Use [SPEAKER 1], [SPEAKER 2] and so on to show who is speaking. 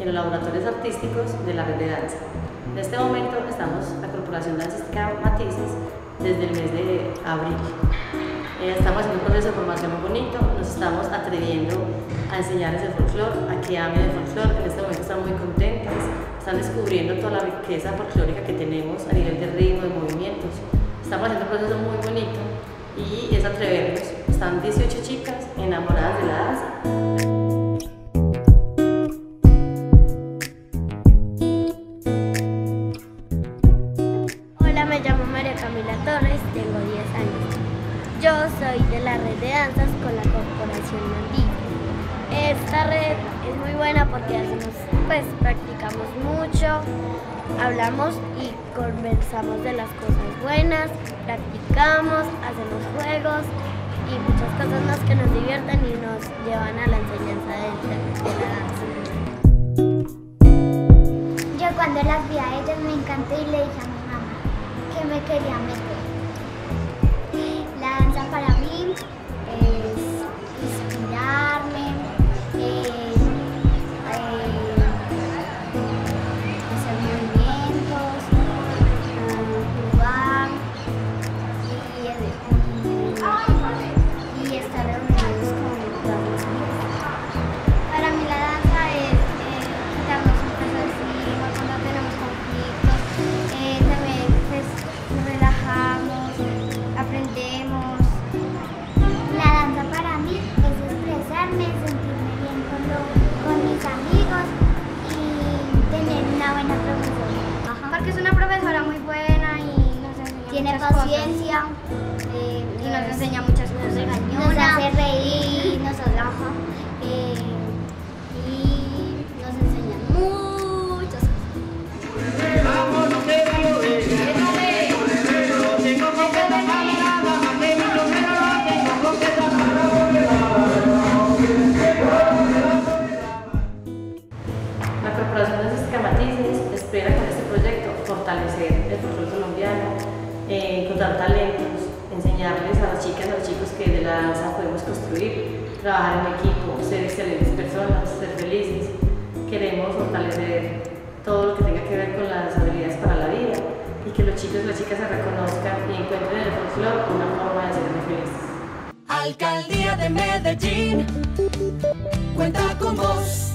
[SPEAKER 1] en los laboratorios artísticos de la red de danza. En este momento estamos la Corporación Dancística Matices desde el mes de abril. Estamos haciendo un proceso de formación muy bonito, nos estamos atreviendo a enseñarles el folclore, a que amen el folclore. En este momento están muy contentas, están descubriendo toda la riqueza folclórica que tenemos a nivel de ritmo, de movimientos. Estamos haciendo un proceso muy bonito y es atrevernos. Están 18 chicas enamoradas de la danza.
[SPEAKER 2] Hola, me llamo María Camila Torres, tengo 10 años. Yo soy de la red de danzas con la Corporación Matices. Esta red es muy buena porque practicamos mucho, hablamos y conversamos de las cosas buenas, practicamos, hacemos juegos y muchas cosas más que nos divierten y nos llevan a la enseñanza de la danza.
[SPEAKER 3] Yo cuando las vi a ellas me encanté y le dije a mi mamá que me quería meter. La danza para mí es inspirarme, hacer movimientos, jugar y estar reunidos con todos mis amigos. Para mí la danza es quitarnos un peso encima cuando tenemos conflictos, también nos relajamos, aprendemos. La danza para mí es expresarme, sentirme bien con mis amigos y tener una buena profesora.
[SPEAKER 2] Porque es una profesora muy buena y nos enseña
[SPEAKER 3] Tiene
[SPEAKER 2] muchas
[SPEAKER 3] paciencia
[SPEAKER 2] y nos enseña muchas cosas.
[SPEAKER 3] nos hace reír, nos relaja y nos enseña muchas cosas.
[SPEAKER 1] La Corporación Dancística Matices espera con este proyecto fortalecer el folclore colombiano, encontrar talentos, enseñarles a las chicas y a los chicos que de la danza podemos construir, trabajar en equipo, ser excelentes personas, ser felices. Queremos fortalecer todo lo que tenga que ver con las habilidades para la vida y que los chicos y las chicas se reconozcan y encuentren en el folclore una forma de ser muy felices.
[SPEAKER 4] Alcaldía de Medellín cuenta con vos.